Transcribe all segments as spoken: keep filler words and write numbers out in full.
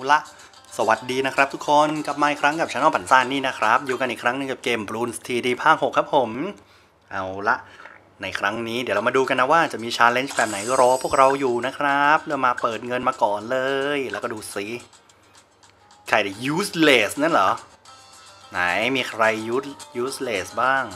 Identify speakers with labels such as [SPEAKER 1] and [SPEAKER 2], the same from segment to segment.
[SPEAKER 1] ละสวัสดีนะครับทุกคนกลับมาอีกครั้งกับช่องปั่นซ่านนี่นะครับอยู่กันอีกครั้งนึงกับเกม Bloons ที ดี ภาคหกครับผมเอาละในครั้งนี้เดี๋ยวเรามาดูกันนะว่าจะมีชาเลนจ์แบบไหนรอพวกเราอยู่นะครับเรามาเปิดเงินมาก่อนเลยแล้วก็ดูซิใครได้ useless นั่นเหรอไหนมีใคร useless บ้าง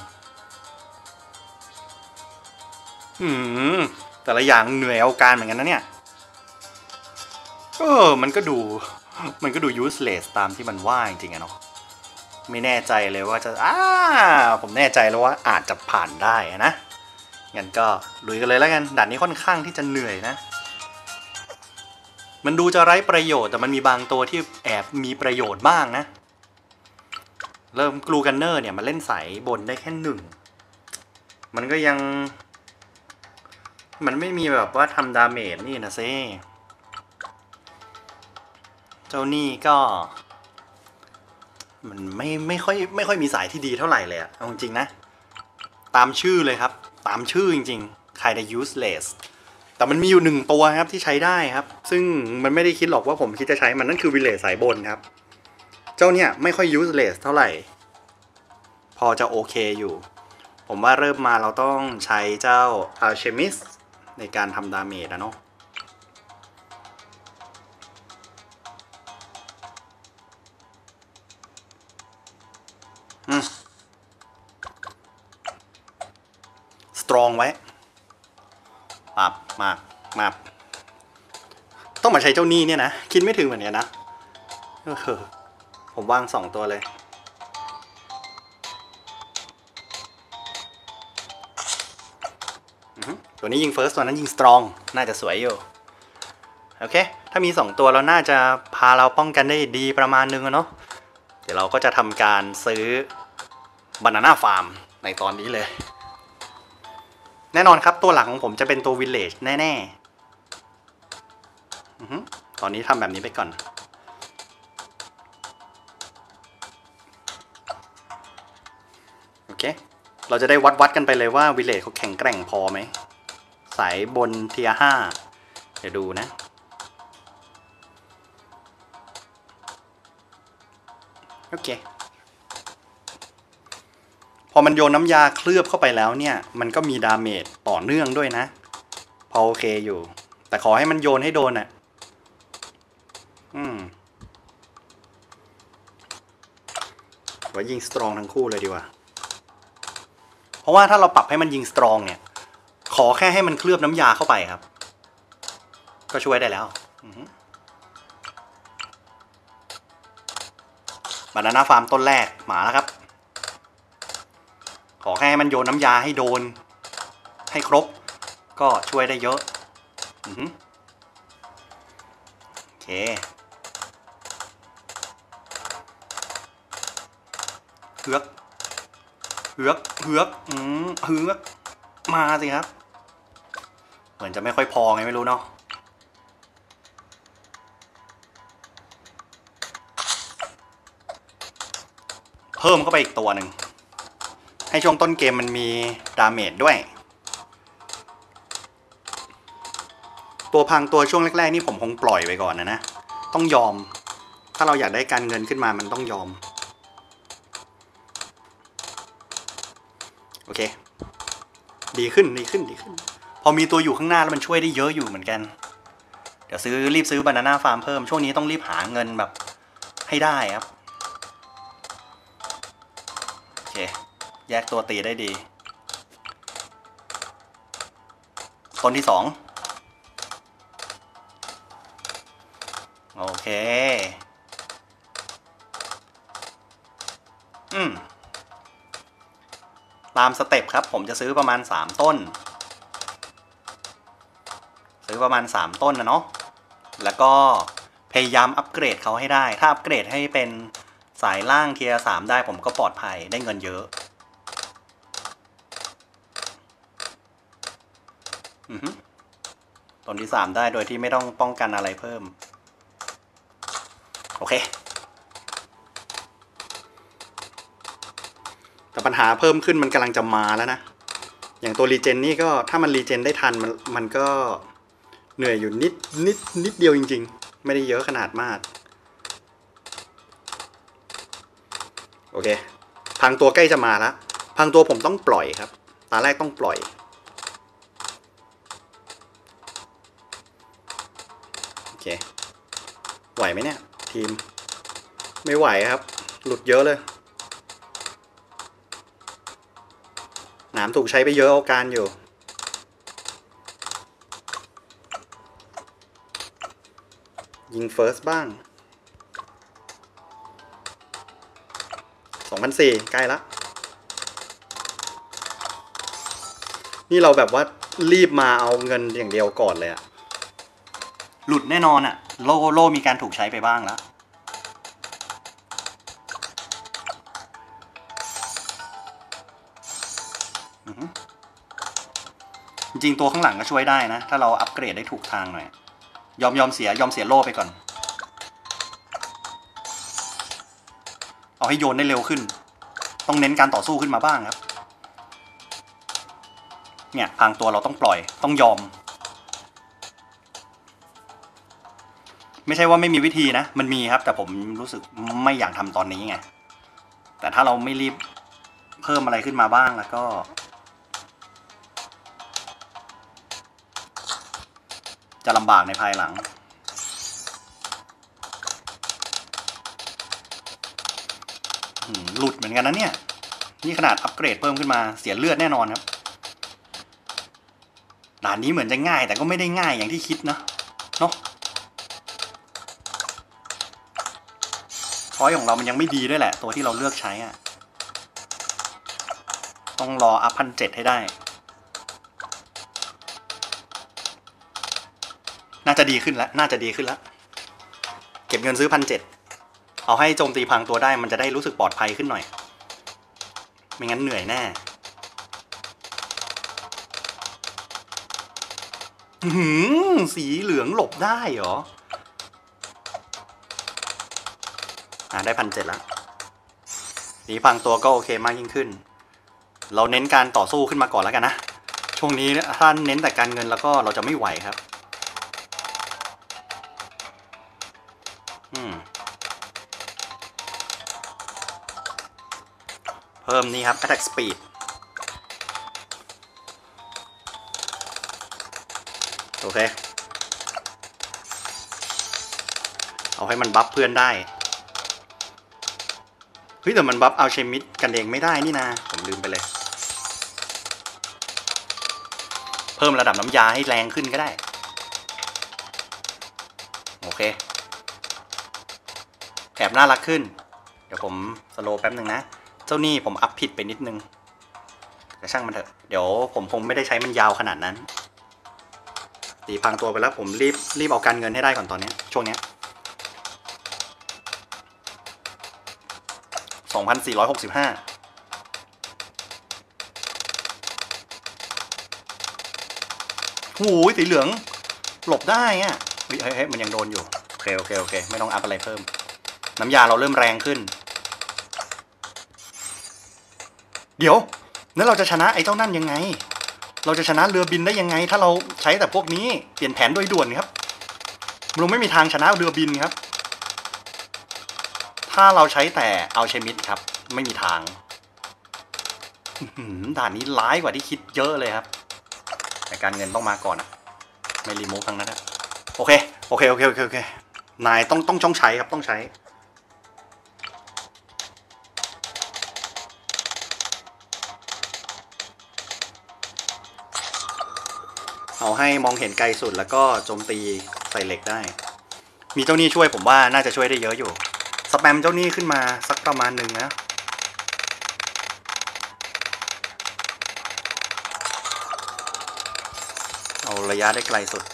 [SPEAKER 1] อืมแต่ละอย่างเหนื่อยเอาการเหมือนกันนะเนี่ยเออมันก็ดูมันก็ดู useless ตามที่มันว่าจริงๆอะเนาะไม่แน่ใจเลยว่าจะอ้าผมแน่ใจแล้วว่าอาจจะผ่านได้นะงั้นก็ลุยกันเลยแล้วกันด่านนี้ค่อนข้างที่จะเหนื่อยนะมันดูจะไร้ประโยชน์แต่มันมีบางตัวที่แอบมีประโยชน์บ้างนะเริ่มกลูกันเนอร์เนี่ยมันเล่นสายบนได้แค่หนึ่งมันก็ยังมันไม่มีแบบว่าทำดาเมจนี่นะเซ่เจ้านี่ก็มันไม่ไม่ค่อยไม่ค่อยมีสายที่ดีเท่าไหร่เลยอะเอาจริงๆนะตามชื่อเลยครับตามชื่อจริงๆใครได้ useless แต่มันมีอยู่หนึ่งตัวครับที่ใช้ได้ครับซึ่งมันไม่ได้คิดหรอกว่าผมคิดจะใช้มันนั่นคือ village สายบนครับเจ้าเนี่ยไม่ค่อย useless เท่าไหร่พอจะโอเคอยู่ผมว่าเริ่มมาเราต้องใช้เจ้า alchemist ในการทำดาเมจนะเนาะสตรองไว้ปับมากมากต้องมาใช้เจ้านี่เนี่ยนะคิดไม่ถึงเหมือนกันนะผมวางสองตัวเลยตัวนี้ยิงเฟิร์สตัวนั้นยิงสตรองน่าจะสวยอยู่โอเคถ้ามีสองตัวเราน่าจะพาเราป้องกันได้ดีประมาณนึงเนาะเดี๋ยวเราก็จะทำการซื้อบานาน่าฟาร์มในตอนนี้เลยแน่นอนครับตัวหลักของผมจะเป็นตัววิลเลจแน่ๆตอนนี้ทำแบบนี้ไปก่อนโอเคเราจะได้วัดวัดกันไปเลยว่าวิลเลจเขาแข็งแกร่งพอไหมสายบนเทียร์ห้าเดี๋ยวดูนะโอเคพอมันโยนน้ำยาเคลือบเข้าไปแล้วเนี่ยมันก็มีดาเมจต่อเนื่องด้วยนะพอโอเคอยู่แต่ขอให้มันโยนให้โดนอ่ะอืมไว้ยิงสตรองทั้งคู่เลยดีกว่าเพราะว่าถ้าเราปรับให้มันยิงสตรองเนี่ยขอแค่ให้มันเคลือบน้ำยาเข้าไปครับก็ช่วยได้แล้วบานาน่าฟาร์มต้นแรกหมาแล้วครับขอแค่มันโยนน้ำยาให้โดนให้ครบก็ช่วยได้เยอะโอเคเฮือกเฮือกเฮือกอืมเฮือกมาสิครับเหมือนจะไม่ค่อยพอไงไม่รู้เนาะเพิ่มเข้าไปอีกตัวหนึ่งให้ช่วงต้นเกมมันมีดาเมจด้วยตัวพังตัวช่วงแรกๆนี่ผมคงปล่อยไปก่อนนะนะต้องยอมถ้าเราอยากได้การเงินขึ้นมามันต้องยอมโอเคดีขึ้นดีขึ้นดีขึ้นพอมีตัวอยู่ข้างหน้าแล้วมันช่วยได้เยอะอยู่เหมือนกันเดี๋ยวซื้อรีบซื้อบานาน่าฟาร์มเพิ่มช่วงนี้ต้องรีบหาเงินแบบให้ได้ครับโอเคแยกตัวตีได้ดีต้นที่สองโอเคอืมตามสเต็ปครับผมจะซื้อประมาณสามต้นซื้อประมาณสามต้นนะเนาะแล้วก็พยายามอัปเกรดเขาให้ได้ถ้าอัปเกรดให้เป็นสายล่างเทียร์สามได้ผมก็ปลอดภัยได้เงินเยอะอือฮึต้นที่สามได้โดยที่ไม่ต้องป้องกันอะไรเพิ่มโอเคแต่ปัญหาเพิ่มขึ้นมันกำลังจะมาแล้วนะอย่างตัวรีเจนนี่ก็ถ้ามันรีเจนได้ทันมันมันก็เหนื่อยอยู่นิดนิดนิดเดียวจริงๆไม่ได้เยอะขนาดมากโอเคพังตัวใกล้จะมาแล้วพังตัวผมต้องปล่อยครับตาแรกต้องปล่อยโอเคไหวไหมเนี่ยทีมไม่ไหวครับหลุดเยอะเลยหนามถูกใช้ไปเยอะเอาการอยู่ยิงเฟิร์สบ้างสองพันสี่ใกล้ละนี่เราแบบว่ารีบมาเอาเงินอย่างเดียวก่อนเลยอะหลุดแน่นอนอะโล่โล่มีการถูกใช้ไปบ้างแล้วจริงๆตัวข้างหลังก็ช่วยได้นะถ้าเราอัปเกรดได้ถูกทางหน่อยยอมยอมเสียยอมเสียโล่ไปก่อนเอาให้โยนได้เร็วขึ้นต้องเน้นการต่อสู้ขึ้นมาบ้างครับเนี่ยพังตัวเราต้องปล่อยต้องยอมไม่ใช่ว่าไม่มีวิธีนะมันมีครับแต่ผมรู้สึกไม่อยากทำตอนนี้ไงแต่ถ้าเราไม่รีบเพิ่มอะไรขึ้นมาบ้างแล้วก็จะลำบากในภายหลังหลุดเหมือนกันนะเนี่ยนี่ขนาดอัปเกรดเพิ่มขึ้นมาเสียเลือดแน่นอนครับด่านนี้เหมือนจะง่ายแต่ก็ไม่ได้ง่ายอย่างที่คิดนะเนาะช้อยของเรามันยังไม่ดีด้วยแหละตัวที่เราเลือกใช้อ่ะต้องรออัพพันเจ็ดให้ได้น่าจะดีขึ้นแล้วน่าจะดีขึ้นแล้วเก็บเงินซื้อพันเจ็ดเอาให้โจมตีพังตัวได้มันจะได้รู้สึกปลอดภัยขึ้นหน่อยไม่งั้นเหนื่อยแน่สีเหลืองหลบได้เหรออ่าได้พันเจ็ดแล้วสีพังตัวก็โอเคมากยิ่งขึ้นเราเน้นการต่อสู้ขึ้นมาก่อนแล้วกันนะช่วงนี้ถ้าเน้นแต่การเงินแล้วก็เราจะไม่ไหวครับอืมเพิ่มนี่ครับ attack speed โอเคเอาให้มันบัฟเพื่อนได้เฮ้ยแต่มันบัฟเอาเชมิดกันเองไม่ได้นี่นะผมลืมไปเลยเพิ่มระดับน้ำยาให้แรงขึ้นก็ได้โอเคแอบน่ารักขึ้นเดี๋ยวผมสโลว์แป๊บหนึ่งนะเจ้านี่ผมอัพผิดไปนิดนึงแต่ช่างมันเถอะเดี๋ยวผมคงไม่ได้ใช้มันยาวขนาดนั้นตีพังตัวไปแล้วผมรีบรีบเอาการเงินให้ได้ก่อนตอนนี้ช่วงนี้สองพันสี่ร้อยหกสิบห้าหูยสีเหลืองหลบได้อ่ะเฮ้ยเฮ้ยมันยังโดนอยู่โอเคโอเคโอเคไม่ต้องอัพอะไรเพิ่มน้ำยาเราเริ่มแรงขึ้นเดี๋ยวนั้นเราจะชนะไอ้เจ้านั่นยังไงเราจะชนะเรือบินได้ยังไงถ้าเราใช้แต่พวกนี้เปลี่ยนแผนโดยด่วนครับเราไม่มีทางชนะเรือบินครับถ้าเราใช้แต่เอาเชมิดครับไม่มีทางด่านนี้ร้ายกว่าที่คิดเยอะเลยครับแต่การเงินต้องมาก่อนอะไม่รีโมทครั้งนั้นนะโอเคโอเคโอเคโอเคโอเคนายต้องต้องช่องใช้ครับต้องใช้เอาให้มองเห็นไกลสุดแล้วก็โจมตีใส่เหล็กได้มีเจ้านี่ช่วยผมว่าน่าจะช่วยได้เยอะอยู่สแปมเจ้านี่ขึ้นมาสักประมาณหนึ่งนะเอาระยะได้ไกลสุด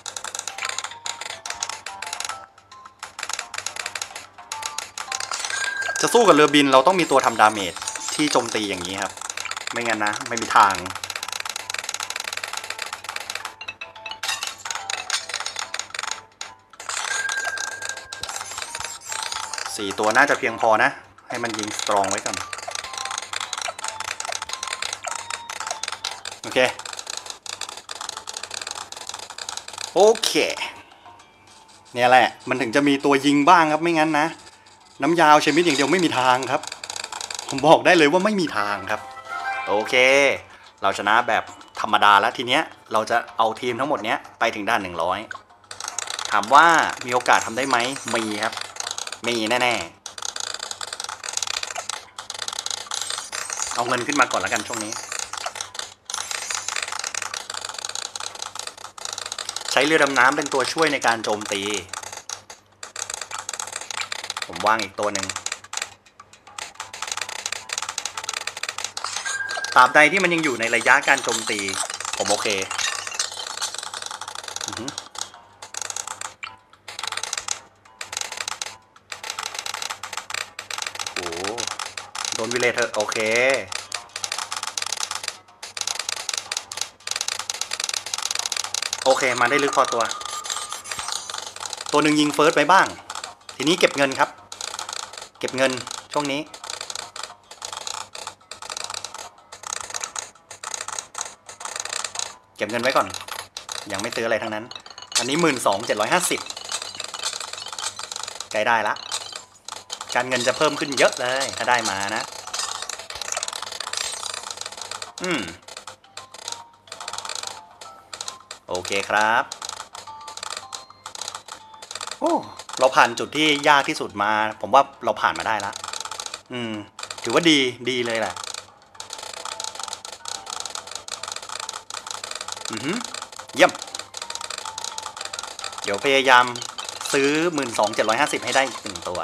[SPEAKER 1] จะสู้กับเรือบินเราต้องมีตัวทำดาเมจที่โจมตีอย่างนี้ครับไม่งั้นนะไม่มีทางสี่ตัวน่าจะเพียงพอนะให้มันยิงสตรองไว้ก่อนโอเคโอเคเนี่ยแหละมันถึงจะมีตัวยิงบ้างครับไม่งั้นนะน้ำยาวเชมิดอย่างเดียวไม่มีทางครับผมบอกได้เลยว่าไม่มีทางครับโอเคเราชนะแบบธรรมดาแล้วทีเนี้ยเราจะเอาทีมทั้งหมดเนี้ยไปถึงด้านหนึ่งร้อยถามว่ามีโอกาสทำได้ไหมมีครับมีแน่ๆเอาเงินขึ้นมาก่อนแล้วกันช่วงนี้ใช้เรือดำน้ำเป็นตัวช่วยในการโจมตีผมวางอีกตัวหนึ่งตราบใดที่มันยังอยู่ในระยะการโจมตีผมโอเคโอ้โดนวิเลตเถอะโอเคโอเคมาได้ลึกพอตัวตัวหนึ่งยิงเฟิร์สไปบ้างทีนี้เก็บเงินครับเก็บเงินช่วงนี้เก็บเงินไว้ก่อนยังไม่ซื้ออะไรทั้งนั้นอันนี้หมื่นสองเจ็ดร้อยห้าสิบใกล้ได้ละการเงินจะเพิ่มขึ้นเยอะเลยถ้าได้มานะอืมโอเคครับโอ้เราผ่านจุดที่ยากที่สุดมาผมว่าเราผ่านมาได้ละอืมถือว่าดีดีเลยแหละอือหือเยี่ยมเดี๋ยวพยายามซื้อหมื่นสองเจ็ดร้อยห้าสิบให้ได้หนึ่งตัว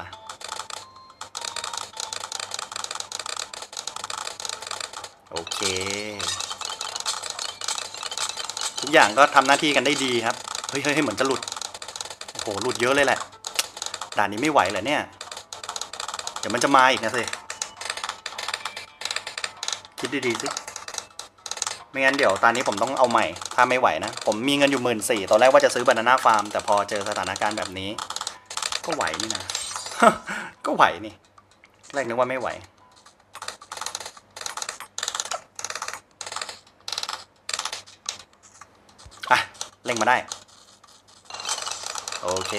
[SPEAKER 1] โอเคทุกอย่างก็ทำหน้าที่กันได้ดีครับเฮ้ยเฮ้ยเหมือนจะหลุดโอ้โหหลุดเยอะเลยแหละด่านนี้ไม่ไหวเหรอเนี่ยเดี๋ยวมันจะมาอีกนะสิคิดดีๆสิไม่งั้นเดี๋ยวตอนนี้ผมต้องเอาใหม่ถ้าไม่ไหวนะผมมีเงินอยู่หมื่นสี่ตอนแรกว่าจะซื้อบานาน่าฟาร์มแต่พอเจอสถานการณ์แบบนี้ก็ไหวนี่นะ ก็ไหวนี่แรกนึกว่าไม่ไหวอ่ะเล่งมาได้โอเค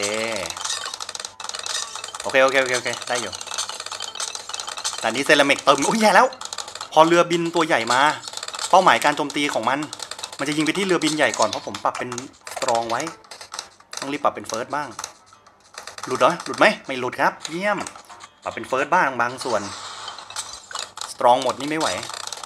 [SPEAKER 1] โอเคโอเคโอเคโอเคได้อยู่แต่นี้เซรามิกเติมโอ้ยแย่แล้วพอเรือบินตัวใหญ่มาเป้าหมายการโจมตีของมันมันจะยิงไปที่เรือบินใหญ่ก่อนเพราะผมปรับเป็นสตรองไว้ต้องรีบปรับเป็นเฟิร์สบ้างหลุดเหรอหลุดไหมไม่หลุดครับเยี่ยมปรับเป็นเฟิร์สบ้างบางส่วนสตรองหมดนี่ไม่ไหว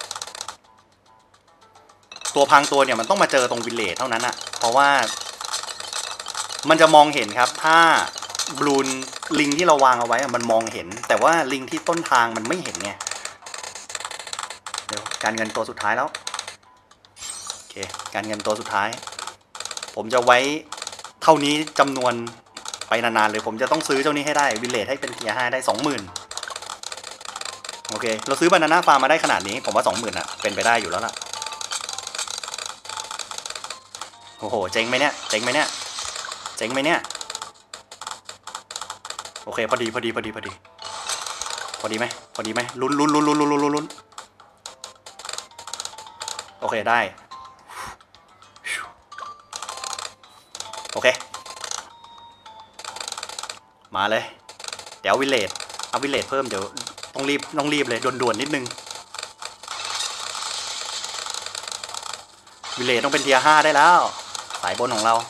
[SPEAKER 1] ตัวพังตัวเนี่ยมันต้องมาเจอตรงวิลเลจเท่านั้นอะเพราะว่ามันจะมองเห็นครับถ้าบลูนลิงที่เราวางเอาไว้มันมองเห็นแต่ว่าลิงที่ต้นทางมันไม่เห็นไงเดี๋ยวการเงินตัวสุดท้ายแล้วโอเคการเงินตัวสุดท้ายผมจะไว้เท่านี้จำนวนไปนานๆเลยผมจะต้องซื้อเจ้านี้ให้ได้วิลเลจให้เป็นเทียร์ห้าได้สองหมื่นโอเคเราซื้อบานาน่าฟาร์มมาได้ขนาดนี้ผมว่าสองหมื่นอ่ะเป็นไปได้อยู่แล้วล่ะโอ้โหเจ๊งไหมเนี่ยเจ๊งไหมเนี่ยเจ๊งไหมเนี่ยโอเคพอดีพอดีพอดีพอดีพอดีไหมพอดีไหมลุ้นลุ้นลุ้นลุ้นลุ้นลุ้นลุ้นโอเคได้โอเคมาเลยเดี๋ยววิลเลจเอาวิลเลจเพิ่มเดี๋ยวต้องรีบต้องรีบเลยด่วนๆนิดนึงวิลเลจต้องเป็นเทียร์ห้าได้แล้วสายบนของเรา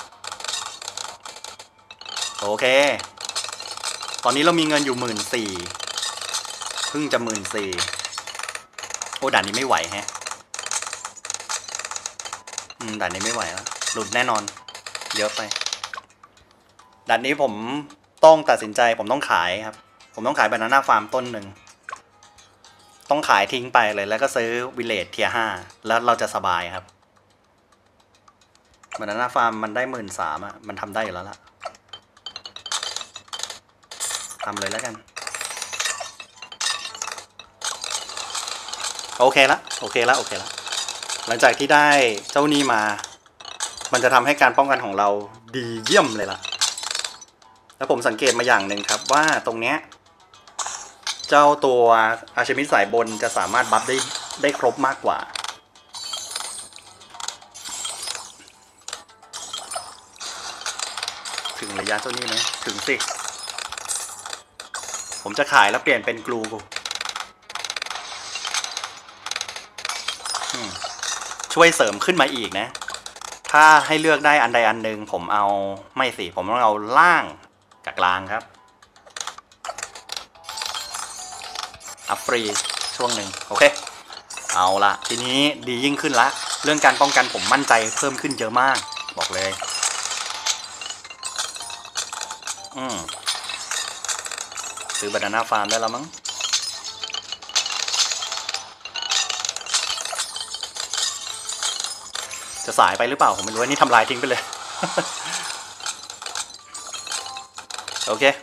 [SPEAKER 1] โอเคตอนนี้เรามีเงินอยู่หมื่นสี่เพิ่งจะหมื่นสี่โอ้ด่านนี้ไม่ไหวแฮะอืมด่านนี้ไม่ไหวแล้วหลุดแน่นอนเยอะไปด่านนี้ผมต้องตัดสินใจผมต้องขายครับผมต้องขายบานาน่าฟาร์มต้นหนึ่งต้องขายทิ้งไปเลยแล้วก็ซื้อวิลเลจเทียร์ห้าแล้วเราจะสบายครับบานาน่าฟาร์มมันได้หมื่นสามอ่ะมันทำได้อยู่แล้วล่ะทำเลยแล้วกันโอเคละโอเคละโอเคละหลังจากที่ได้เจ้านี้มามันจะทำให้การป้องกันของเราดีเยี่ยมเลยล่ะแล้วผมสังเกตมาอย่างหนึ่งครับว่าตรงเนี้ยเจ้าตัวอาชิมิสายบนจะสามารถบัฟได้ได้ครบมากกว่าถึงระยะเจ้านี้ไหมถึงสิผมจะขายแล้วเปลี่ยนเป็นกลูช่วยเสริมขึ้นมาอีกนะถ้าให้เลือกได้อันใดอันหนึ่งผมเอาไม่สิผมต้องเอาล่างกับกลางครับอัพฟรีช่วงหนึ่งโอเคเอาละทีนี้ดียิ่งขึ้นละเรื่องการป้องกันผมมั่นใจเพิ่มขึ้นเยอะมากบอกเลยอืมซื้อบานาน่าฟาร์มได้แล้วมั้งจะสายไปหรือเปล่าผมไม่รู้นี่ทำลายทิ้งไปเลย โอเค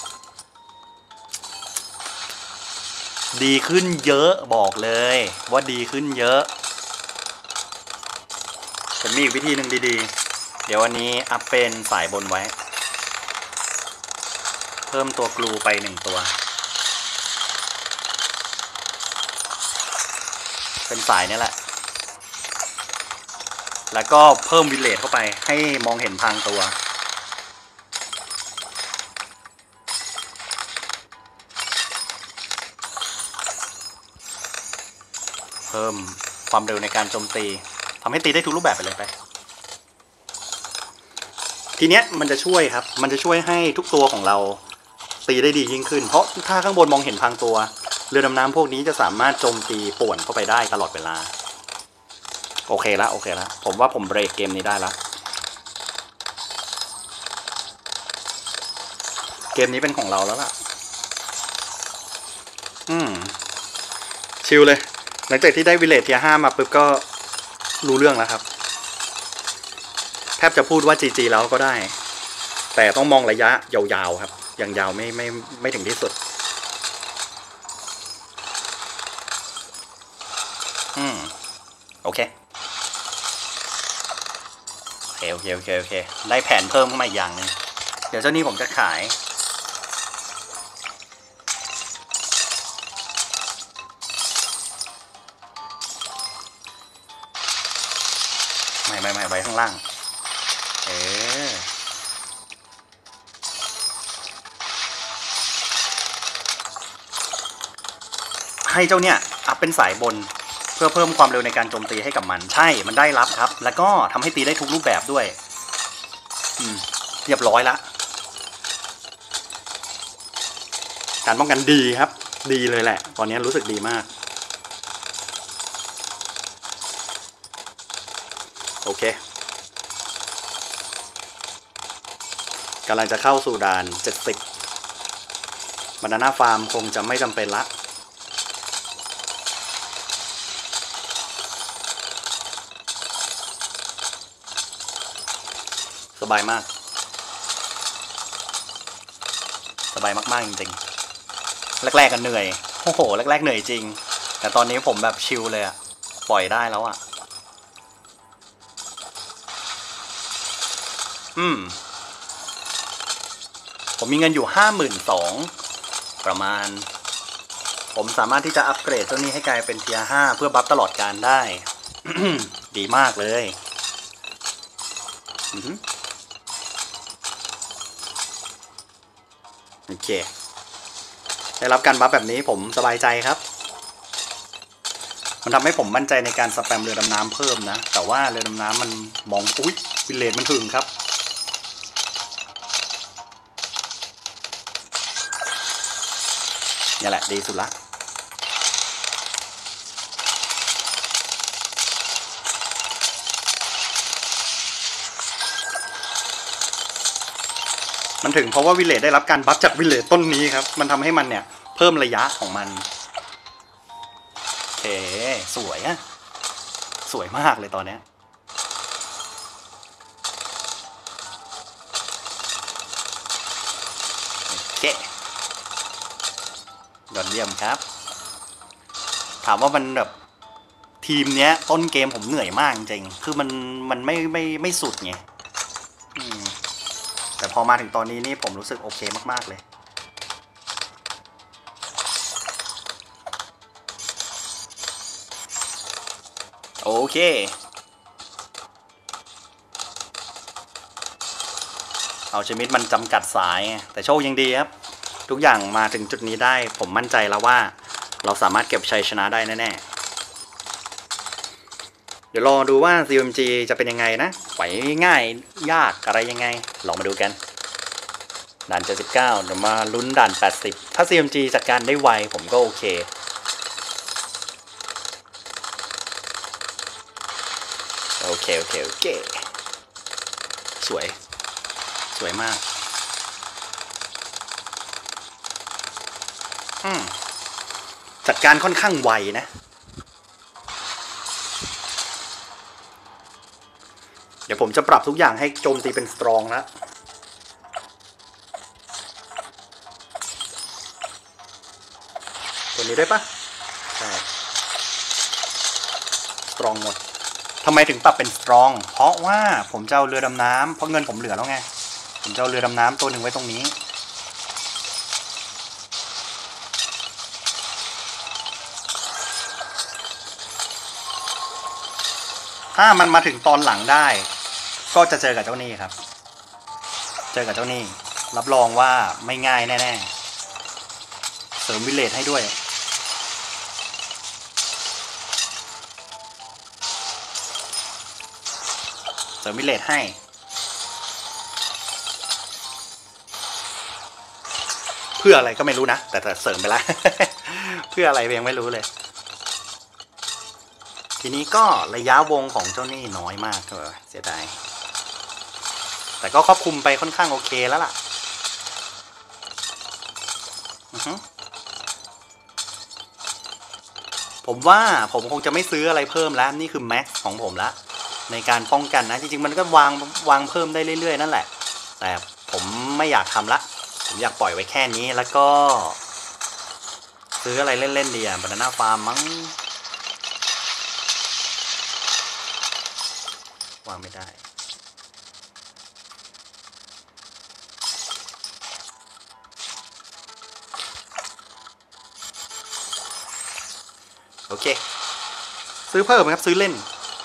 [SPEAKER 1] ดีขึ้นเยอะบอกเลยว่าดีขึ้นเยอะผมมีอีกวิธีหนึ่งดีๆเดี๋ยววันนี้อัพเป็นสายบนไว้เพิ่มตัวกลูไปหนึ่งตัวเป็นสายนี่แหละแล้วก็เพิ่มวิลเลจเข้าไปให้มองเห็นทางตัวเพิ่มความเร็วในการโจมตีทำให้ตีได้ทุกรูปแบบไปเลยไปทีเนี้ยมันจะช่วยครับมันจะช่วยให้ทุกตัวของเราตีได้ดียิ่งขึ้นเพราะถ้าข้างบนมองเห็นทางตัวเรือดำน้ำพวกนี้จะสามารถโจมตีป่วนเข้าไปได้ตลอดเวลาโอเคละโอเคละผมว่าผมเบรกเกมนี้ได้ละเกมนี้เป็นของเราแล้วล่ะอืมชิลเลยหลังจากที่ได้วิลเลจเทียห้ามาปุ๊บก็รู้เรื่องแล้วครับแทบจะพูดว่า จี จี แล้วก็ได้แต่ต้องมองระยะยาวๆครับอย่างยาวไม่ไม่ไม่ถึงที่สุดอืมโอเคโอเคโอเคโอเคโอเคได้แผนเพิ่มเข้ามาอีกอย่างนึงเดี๋ยวเจ้านี้ผมจะขายไม่ไม่ไม่ไว้ข้างล่างเออให้เจ้าเนี่ยอัพเป็นสายบนเพื่อเพิ่มความเร็วในการโจมตีให้กับมันใช่มันได้รับครับแล้วก็ทำให้ตีได้ทุกรูปแบบด้วยอืมเรียบร้อยละการป้องกันดีครับดีเลยแหละตอนนี้รู้สึกดีมากโอเคกำลังจะเข้าสู่ด่านเจ็ดสิบบานาน่าฟาร์มคงจะไม่จำเป็นละสบายมากสบายมากๆจริงๆแรกๆกันเหนื่อยโอ้โหแรกๆเหนื่อยจริงแต่ตอนนี้ผมแบบชิลเลยอะปล่อยได้แล้วอะอืมผมมีเงินอยู่ห้าหมื่นสองประมาณผมสามารถที่จะอัปเกรดเจ้านี้ให้กลายเป็นเทียร์ห้าเพื่อบัฟตลอดการได้ ดีมากเลยโอเคได้รับการบัฟแบบนี้ผมสบายใจครับมันทำให้ผมมั่นใจในการสแปมเรือดำน้ำเพิ่มนะแต่ว่าเรือดำน้ำมันมองอุ๊ยวิลเลจมันถึงครับนี่แหละดีสุดละมันถึงเพราะว่าวิลเลจได้รับการบัฟจากวิลเลจต้นนี้ครับมันทำให้มันเนี่ยเพิ่มระยะของมันโอเคสวยอะสวยมากเลยตอนนี้โอเคยอดเยี่ยมครับถามว่ามันแบบทีมเนี้ยต้นเกมผมเหนื่อยมากจริงคือมันมันไม่ไม่ไม่สุดไงแต่พอมาถึงตอนนี้นี่ผมรู้สึกโอเคมากๆเลยโอเคเอาชมิดมันจำกัดสายแต่โชคยังดีครับทุกอย่างมาถึงจุดนี้ได้ผมมั่นใจแล้วว่าเราสามารถเก็บชัยชนะได้แน่เดี๋ยวรอดูว่า ซี เอ็ม จี จะเป็นยังไงนะไหวง่ายยากอะไรยังไงลองมาดูกันด่านเจ็ดสิบเก้าเดี๋ยวมาลุ้นด่านแปดสิบถ้า ซี เอ็ม จี จัดการได้ไวผมก็โอเคโอเคโอเคโอเคสวยสวยมากอืมจัดการค่อนข้างไวนะเดี๋ยวผมจะปรับทุกอย่างให้โจมตีเป็นสตรองแล้วตัวนี้ได้ปะใช่สตรองหมดทำไมถึงปรับเป็นสตรองเพราะว่าผมจะเอาเรือดำน้ำเพราะเงินผมเหลือแล้วไงผมจะเอาเรือดำน้ำตัวหนึ่งไว้ตรงนี้ถ้ามันมาถึงตอนหลังได้ก็จะเจอกับเจ้านี่ครับเจอกับเจ้านี่รับรองว่าไม่ง่ายแน่ๆเสริมวิเลจให้ด้วยเสริมวิเลจให้เพื่ออะไรก็ไม่รู้นะแต่แต่เสริมไปแล้ว เพื่ออะไรยังไม่รู้เลยทีนี้ก็ระยะวงของเจ้านี่น้อยมากเออเสียดายแต่ก็ครอบคลุมไปค่อนข้างโอเคแล้วล่ะผมว่าผมคงจะไม่ซื้ออะไรเพิ่มแล้วนี่คือแม็กซ์ของผมละในการป้องกันนะจริงๆมันก็วางวางเพิ่มได้เรื่อยๆนั่นแหละแต่ผมไม่อยากทำละผมอยากปล่อยไว้แค่นี้แล้วก็ซื้ออะไรเล่นๆดีอ่ะบานาน่าฟาร์มมั้งวางไม่ได้โอเคซื้อเพิ่มครับซื้อเล่น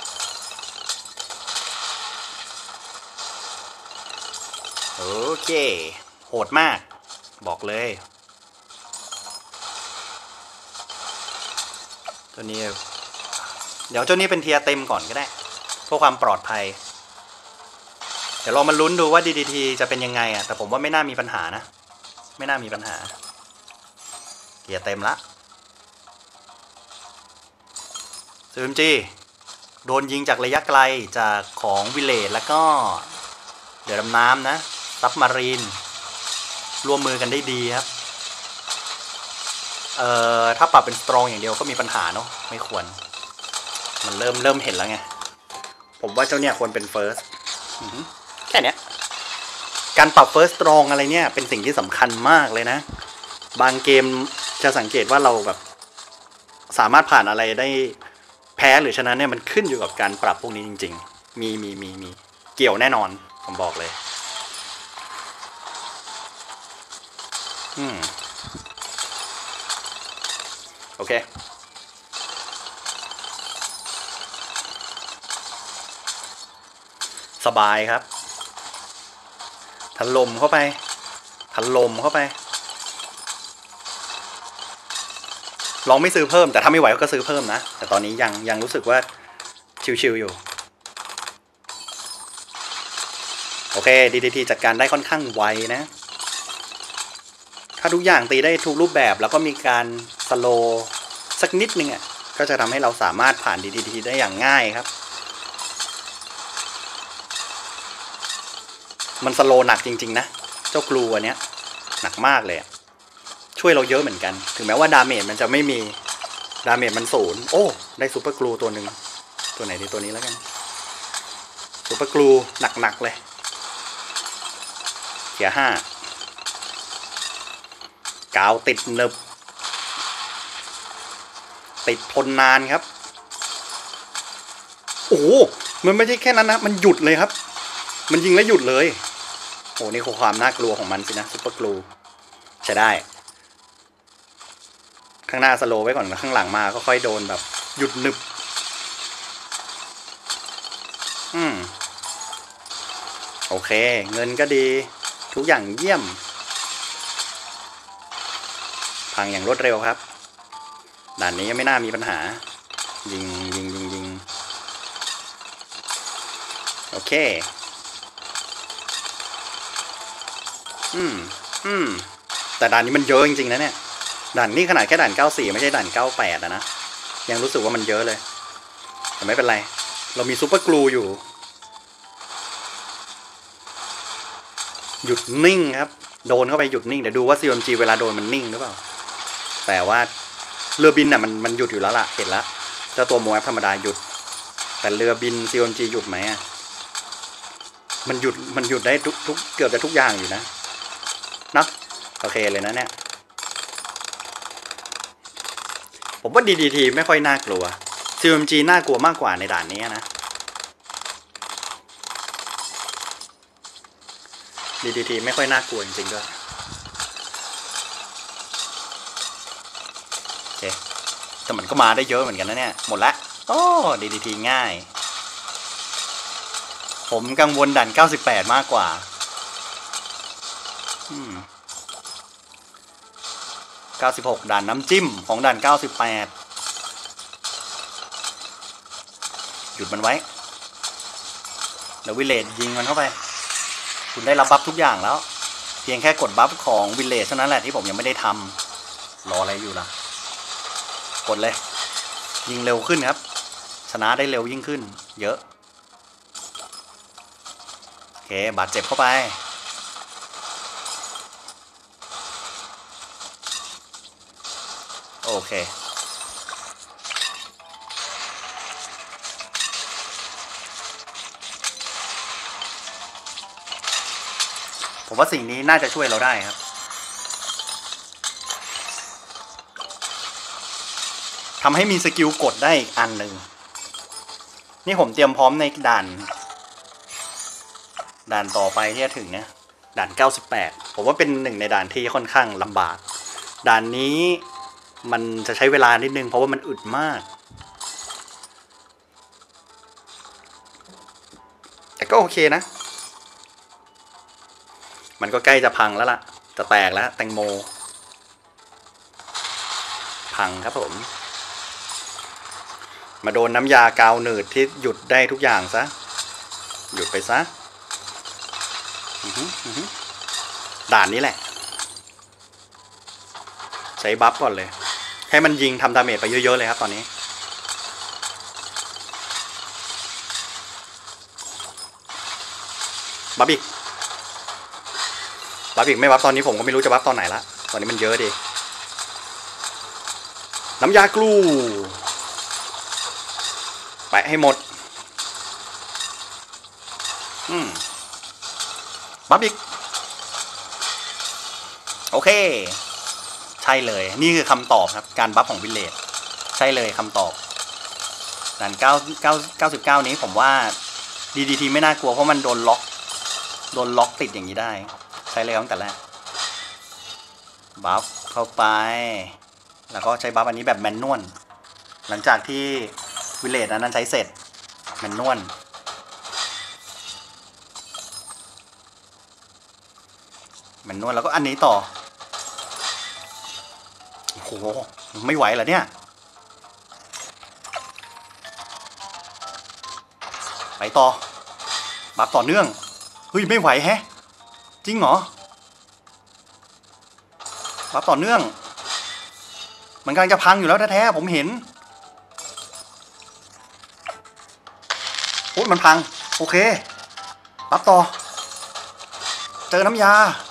[SPEAKER 1] โอเคโหดมากบอกเลยตัวนี้เดี๋ยวเจ้านี้เป็นเทียร์เต็มก่อนก็ได้เพื่อความปลอดภัยเดี๋ยวเรามาลุ้นดูว่า ดี ดี ที จะเป็นยังไงอ่ะแต่ผมว่าไม่น่ามีปัญหานะไม่น่ามีปัญหาเทียร์เต็มละซี เอ็ม จี โดนยิงจากระยะไกลจากของวิลเลจแล้วก็เรือดำน้ำนะซับมารีนร่วมมือกันได้ดีครับเอ่อถ้าปรับเป็นสตรองอย่างเดียวก็มีปัญหาเนาะไม่ควรมันเริ่มเริ่มเห็นแล้วไงผมว่าเจ้าเนี่ยควรเป็นเฟิร์สแค่เนี้ยการปรับเฟิร์สสตรองอะไรเนี่ยเป็นสิ่งที่สำคัญมากเลยนะบางเกมจะสังเกตว่าเราแบบสามารถผ่านอะไรได้แพ้หรือชนะเนี่ยมันขึ้นอยู่กับการปรับพวกนี้จริงๆมีมีมีมีเกี่ยวแน่นอนผมบอกเลยอืมโอเคสบายครับถล่มเข้าไปถล่มเข้าไปลองไม่ซื้อเพิ่มแต่ถ้าไม่ไหวก็ซื้อเพิ่มนะแต่ตอนนี้ยังยังรู้สึกว่าชิวๆอยู่โอเค ดี ดี ที จัดการได้ค่อนข้างไวนะถ้าทุกอย่างตีได้ทุกรูปแบบแล้วก็มีการสโลว์สักนิดนึงอ่ะก็จะทำให้เราสามารถผ่าน ดี ดี ที ได้อย่างง่ายครับมันสโลว์หนักจริงๆนะเจ้ากลูอันเนี้ยหนักมากเลยช่วยเราเยอะเหมือนกันถึงแม้ว่าดาเมจมันจะไม่มีดาเมจมันศูนย์โอ้ได้ซูเปอร์กลูตัวหนึ่งตัวไหนดีตัวนี้แล้วกันซูเปอร์กลูหนักๆเลยเกียร์ห้ากาวติดเนึบติดทนนานครับโอ้มันไม่ใช่แค่นั้นนะมันหยุดเลยครับมันยิงแล้วหยุดเลยโอ้นี่คือความน่ากลัวของมันสินะซุปเปอร์กลูใช้ได้ข้างหน้าสโลว์ไว้ก่อนข้างหลังมาก็ค่อยโดนแบบหยุดหนึบอืมโอเคเงินก็ดีทุกอย่างเยี่ยมพังอย่างรวดเร็วครับด่านนี้ยังไม่น่ามีปัญหายิงยิงยิงยิงโอเคอืมอืมแต่ด่านนี้มันเยอะจริงๆนะเนี่ยด่านนี้ขนาดแค่ด่านเก้าสี่ไม่ใช่ด่านเก้าแปดนะยังรู้สึกว่ามันเยอะเลยแต่ไม่เป็นไรเรามีซุปเปอร์กลูอยู่หยุดนิ่งครับโดนเข้าไปหยุดนิ่งเดี๋ยวดูว่า ซี เอ็ม จี เวลาโดนมันนิ่งหรือเปล่าแต่ว่าเรือบินน่ะมันมันหยุดอยู่แล้วล่ะเห็นแล้วเจ้าตัวโมแอฟธรรมดาหยุดแต่เรือบิน ซี เอ็ม จี หยุดไหมอ่ะมันหยุดมันหยุดได้ทุกทุกเกือบจะทุกอย่างอยู่นะนะโอเคเลยนะเนี่ยผมว่า ดี ดี ที ไม่ค่อยน่ากลัว ซี เอ็ม จี น่ากลัวมากกว่าในด่านนี้นะ ดี ดี ที ไม่ค่อยน่ากลัวจริงๆด้วยโอเคแต่มันก็มาได้เยอะเหมือนกันนะเนี่ยหมดละโอ้ ดี ดี ที ง่ายผมกังวลด่านเก้าสิบแปดมากกว่าอืมเก้าสิบหกด่านน้ำจิ้มของด่านเก้าสิบแปดหยุดมันไว้เดี๋ยววิลเลจยิงมันเข้าไปคุณได้รับบัฟทุกอย่างแล้วเพียงแค่กดบัฟของวิลเลจเท่านั้นแหละที่ผมยังไม่ได้ทำรออะไรอยู่ล่ะกดเลยยิงเร็วขึ้นครับชนะได้เร็วยิ่งขึ้นเยอะโอเคบาดเจ็บเข้าไปโอเคผมว่าสิ่งนี้น่าจะช่วยเราได้ครับทำให้มีสกิลกดได้อีกอันหนึ่งนี่ผมเตรียมพร้อมในด่านด่านต่อไปที่จะถึงนะด่านเก้าสิบแปดผมว่าเป็นหนึ่งในด่านที่ค่อนข้างลำบากด่านนี้มันจะใช้เวลานิดนึงเพราะว่ามันอึดมากแต่ก็โอเคนะมันก็ใกล้จะพังแล้วล่ะจะแตกแล้วแตงโมพังครับผมมาโดนน้ำยากาวหนืดที่หยุดได้ทุกอย่างซะหยุดไปซะด่านนี้แหละใช้บัฟก่อนเลยให้มันยิงทำดาเมจไปเยอะๆเลยครับตอนนี้บัฟอีกบัฟอีกไม่บัฟตอนนี้ผมก็ไม่รู้จะบัฟตอนไหนละตอนนี้มันเยอะดิน้ำยากลูไปให้หมดอืมบัฟอีกโอเคใช่เลยนี่คือคำตอบครับการบัฟของวิลเลจใช่เลยคำตอบด่านเก้าเก้าเก้าสิบเก้านี้ผมว่า ดี ดี ที ไม่น่ากลัวเพราะมันโดนล็อกโดนล็อกติดอย่างนี้ได้ใช้เลยตั้งแต่แรกบัฟเข้าไปแล้วก็ใช้บัฟอันนี้แบบแมนนวลหลังจากที่วิลเลจนั้นใช้เสร็จแมนนวลแมนนวลแล้วก็อันนี้ต่อโอ้โหไม่ไหวเหรอเนี่ยไปต่อบัฟต่อเนื่องเฮ้ยไม่ไหวแฮะจริงเหรอบัฟต่อเนื่องมันกำลังจะพังอยู่แล้วแท้ๆผมเห็นโอ้ยมันพังโอเคบัฟต่อเจอน้ำยา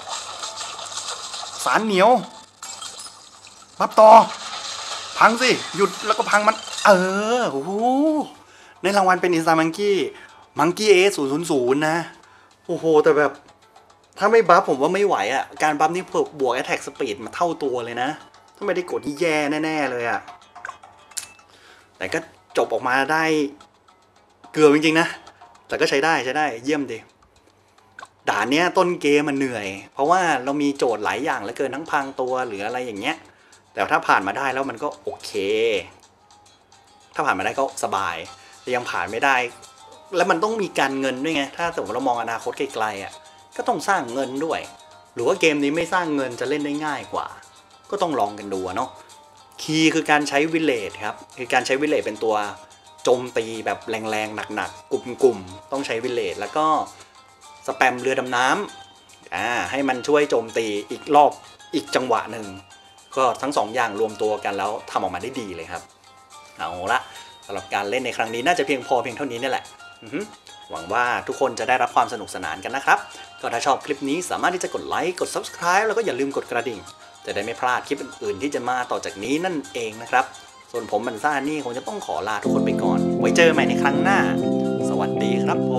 [SPEAKER 1] สารเหนียวบัฟต่อพังสิหยุดแล้วก็พังมันเออโอ้โหในรางวัลเป็นอินสตามังกี้มังกี้เอศูนย์ศูนย์ศูนย์นะโอ้โหแต่แบบถ้าไม่บัฟผมว่าไม่ไหวอ่ะการบัฟนี่บวกแอทแทกสปีดมาเท่าตัวเลยนะถ้าไม่ได้กดที่แย่แน่ๆเลยอ่ะแต่ก็จบออกมาได้เกือบจริงๆนะแต่ก็ใช้ได้ใช้ได้เยี่ยมดีด่านเนี้ยต้นเกมมันเหนื่อยเพราะว่าเรามีโจทย์หลายอย่างเหลือเกินทั้งพังตัวหรืออะไรอย่างเงี้ยแต่ถ้าผ่านมาได้แล้วมันก็โอเคถ้าผ่านมาได้ก็สบายแต่ยังผ่านไม่ได้แล้วมันต้องมีการเงินด้วยไงถ้าสมมติเรามองอนาคตไกลๆอ่ะก็ต้องสร้างเงินด้วยหรือว่าเกมนี้ไม่สร้างเงินจะเล่นได้ง่ายกว่าก็ต้องลองกันดูเนาะคีย์คือการใช้วิลเลจครับคือการใช้วิลเลจเป็นตัวโจมตีแบบแรงๆหนักๆกลุ่มๆต้องใช้วิลเลจแล้วก็สแปมเรือดำน้ำอ่าให้มันช่วยโจมตีอีกรอบอีกจังหวะหนึ่งก็ทั้งสองอย่างรวมตัวกันแล้วทำออกมาได้ดีเลยครับเอาละสำหรับการเล่นในครั้งนี้น่าจะเพียงพอเพียงเท่านี้นี่แหละหวังว่าทุกคนจะได้รับความสนุกสนานกันนะครับก็ถ้าชอบคลิปนี้สามารถที่จะกดไลค์กด ซับสไครบ์ แล้วก็อย่าลืมกดกระดิ่งจะได้ไม่พลาดคลิปอื่นๆที่จะมาต่อจากนี้นั่นเองนะครับส่วนผมบันซ่านี่คงจะต้องขอลาทุกคนไปก่อนไว้เจอใหม่ในครั้งหน้าสวัสดีครับ